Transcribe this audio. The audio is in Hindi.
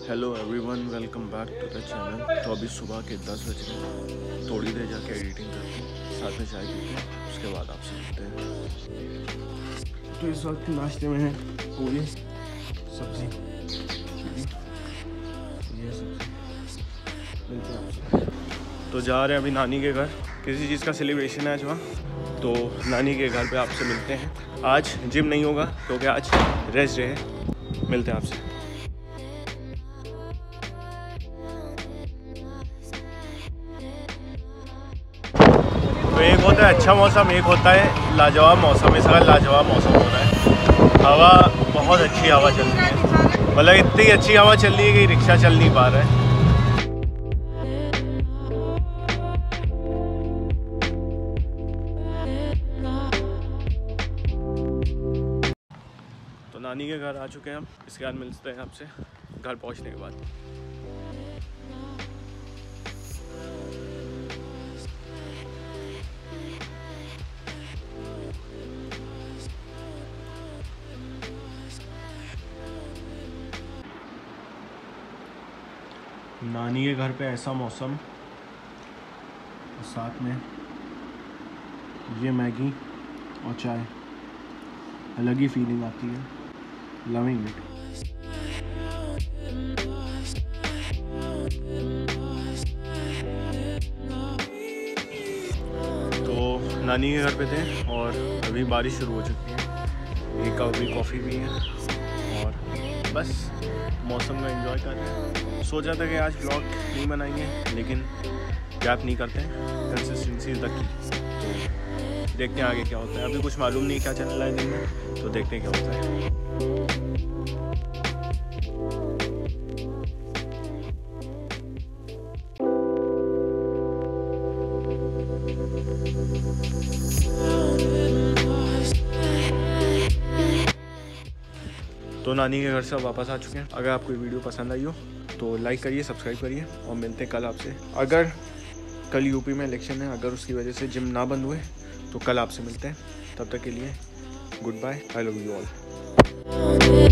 Hello everyone, welcome back to the channel. तो अभी सुबह के 10 बज गए। थोड़ी देर जाके एडिटिंग करके साथ में चाय पीते हैं, उसके बाद आपसे मिलते हैं। तो इस वक्त नाश्ते में है पूरी सब्जी, ये सब्जी। मिलते हैं आपसे। तो जा रहे हैं अभी नानी के घर, किसी चीज़ का सेलिब्रेशन है आज वहाँ, तो नानी के घर पे आपसे मिलते हैं। आज जिम नहीं होगा क्योंकि आज रेस्ट डे है। मिलते हैं आपसे। तो एक होता है अच्छा मौसम, एक होता है लाजवाब मौसम। इसका लाजवाब मौसम हो रहा है। हवा बहुत अच्छी हवा चल रही है, मतलब इतनी अच्छी हवा चल रही है कि रिक्शा चल नहीं पा रहा है। तो नानी के घर आ चुके हैं हम। इसके बाद मिलते हैं आपसे घर पहुंचने के बाद। नानी के घर पे ऐसा मौसम, साथ में ये मैगी और चाय, अलग ही फीलिंग आती है। Loving it. तो नानी के घर पे थे और अभी बारिश शुरू हो चुकी है। एक कप भी कॉफ़ी भी है और बस मौसम का एंजॉय कर रहे हैं। सोचा था कि आज व्लॉग नहीं बनाएंगे, लेकिन गैप नहीं करते हैं। Consistency is the key. तो देखते हैं आगे क्या होता है। अभी कुछ मालूम नहीं क्या चल रहा है दिन में, तो देखते हैं क्या होता है। तो नानी के घर से वापस आ चुके हैं। अगर आपको ये वीडियो पसंद आई हो तो लाइक करिए, सब्सक्राइब करिए और मिलते हैं कल आपसे। अगर कल यूपी में इलेक्शन है, अगर उसकी वजह से जिम ना बंद हुए तो कल आपसे मिलते हैं। तब तक के लिए goodbye. I love you all.